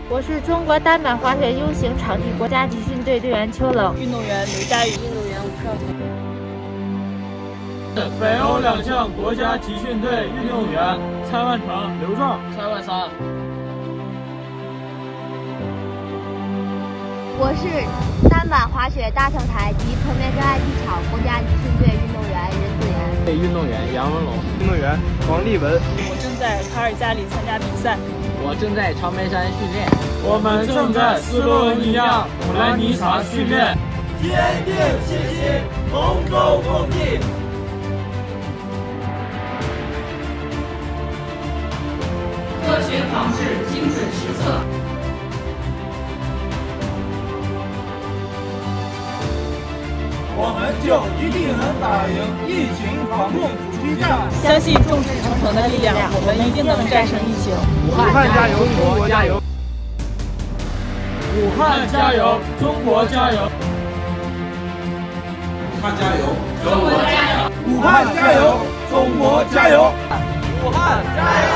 我是中国单板滑雪 U 型场地国家集训队队员邱冷， 运动员刘佳宇，运动员吴少彤。 北欧2项国家集训队运动员蔡万成、刘壮、 蔡万三。 我是单板滑雪大跳台及纯面障碍技巧国家集训队运动员任子妍。 运动员杨文龙， 运动员王立文。 我正在卡尔加里参加比赛。 我正在长白山训练。 我们正在斯洛文尼亚普兰尼察训练。 坚定信心，同舟共济。 科学仿制，精准实测。 我们就一定能打赢疫情防控主题战。 相信众志成城的力量，我们一定能战胜疫情。 武汉加油，中国加油！ 武汉加油，中国加油！ 武汉加油， 中国加油！ 武汉加油，中国加油！ 武汉加油！